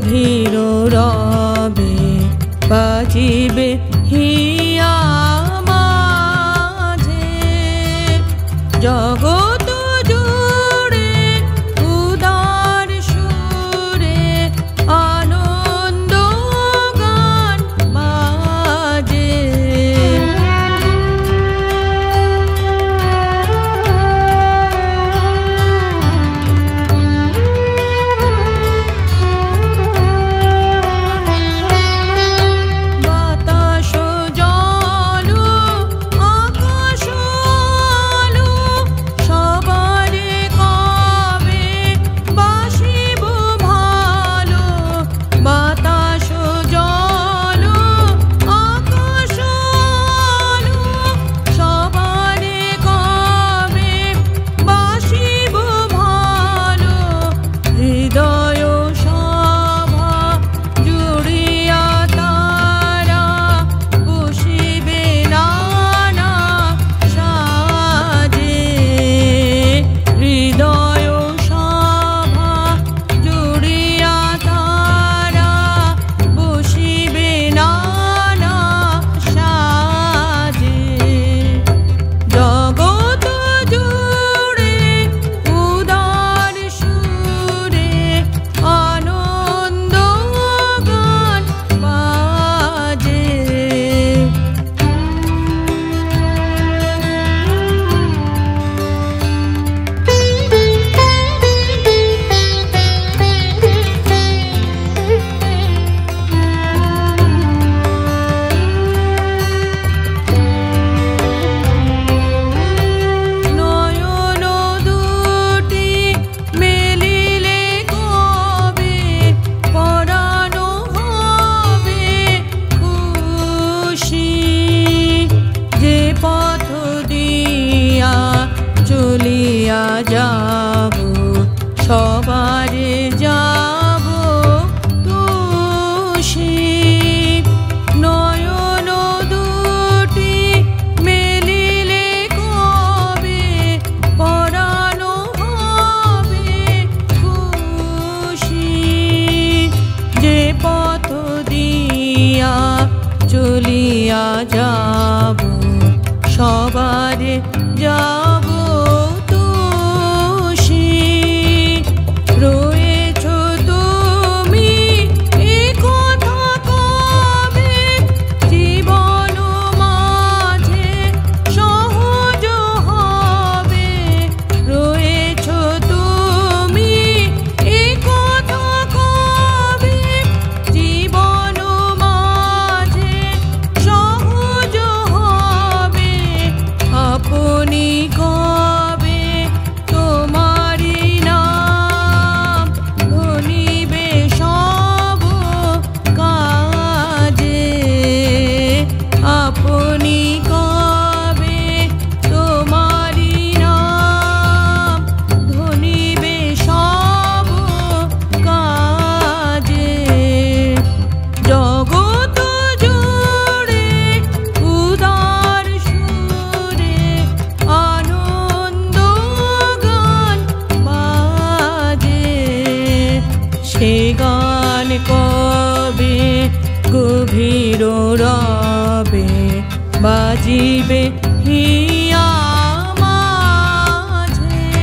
গভীর রবে বাজিবে হিয়া মাঝে জগৎ জুড়ে উদার সুরে আনন্দ গান বাজে। বাতাস জল আকাশ আলো সবারে কবে বাসিব ভালো। বাতাস জল আকাশ আলো সবারে কবে বাসিব ভালো। হৃদয় সভা জুড়িয়া তারা বসিবে নানা সাজে। হৃদয় সভা জুড়িয়া তারা বসিবে নানা সাজে। জগৎ জুড়ে উদার সুরে আনন্দ গান বাজে। নয়ন দুটি মেলিলে কবে পরাণ হবে খুশি। যে পথ দিয়া চলিয়া যাব সবারে যাব তুষি। নয়ন দুটি মেলিলে কবে পরাণ হবে খুশি। যে পথ দিয়া চলিয়া যাব সবারে যাব তুষি। রয়েছ তুমি এ কথা কবে জীবন মাঝে সহজ হবে। রয়েছ তুমি এ কথা কবে জীবন মাঝে সহজ হবে। আপনি কবে তোমারি নাম ধনিবে সব কাজে। আপনি কবে তোমারি নাম ধনিবে সব কাজে। জগৎ জুড়ে উদার সুরে আনন্দ গান বাজে। সে গান কবে গভীর রবে বাজিবে হিয়া মাঝে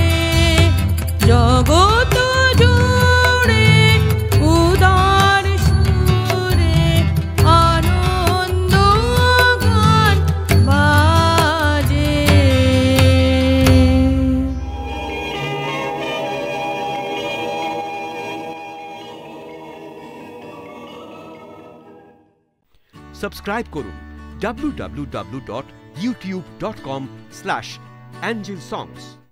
জগৎ জুড়ে উদার সুরে আনন্দ গান বাজে। সাবস্ক্রাইব করুন www.youtube.com/angelsongs